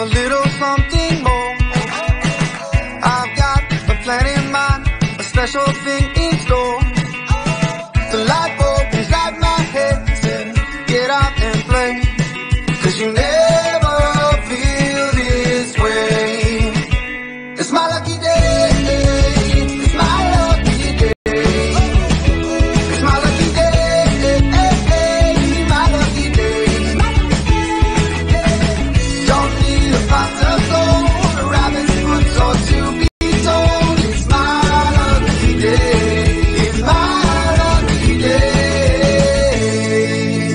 little something more. I've got a plan in mind, a special thing in store. The light bulb inside my head said, get out and play, 'cause you never feel this way. It's my lucky day, it's my lucky day. It's my lucky day, my lucky day. Don't need a pot of gold, a rabbit's foot or to be told. It's my lucky day, it's my lucky day.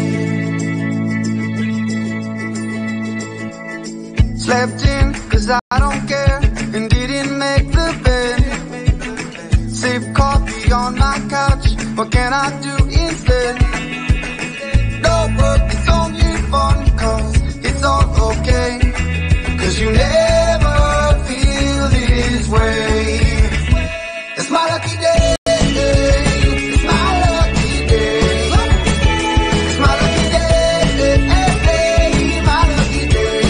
Slept in 'cause I don't care, and didn't make the bed. Sip coffee on my couch, what can I do instead? No work, it's only fun, 'cause it's all okay, 'cause you never feel this way. It's my lucky day, it's my lucky day. It's my lucky day, my lucky day.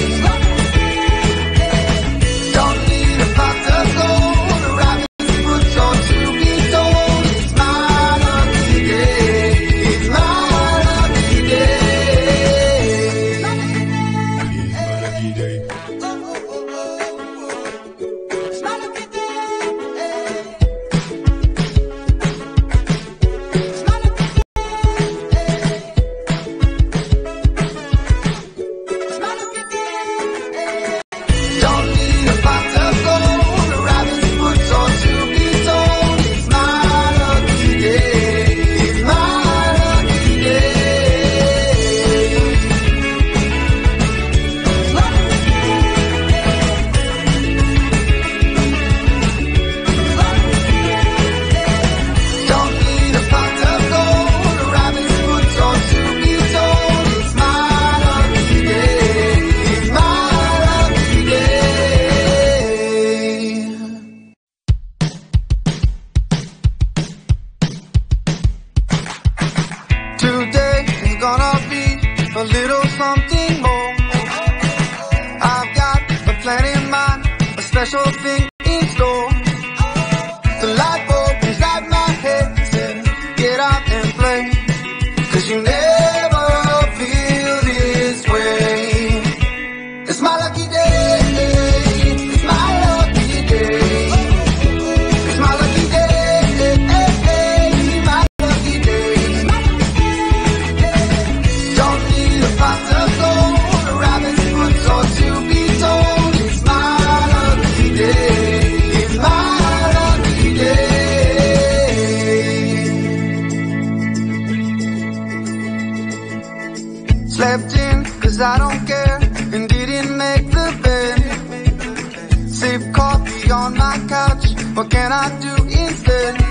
Don't need a pot of gold, a rabbit's foot or to be told. It's my lucky day, it's my lucky day. It's my lucky day. It's my lucky day. It's my lucky day. It's my lucky day. Don't need a pot of gold, a rabbit's foot or to be told. It's my lucky day, it's my lucky day. It's my lucky day. Don't need a pot of gold, a rabbit's foot or to be told. It's my lucky day, it's my lucky day. Today is gonna be a little something more. I've got a plan in mind, a special thing in store. The light bulb inside my head said, get out and play, 'cause you never feel this way. It's my lucky day, it's my lucky day. It's my lucky day, my lucky day. Don't need a pot of gold, a rabbit's foot or to be told. It's my lucky day, it's my lucky day. Slept in 'cause I don't care, and didn't make the bed. Sip coffee on my couch, what can I do instead?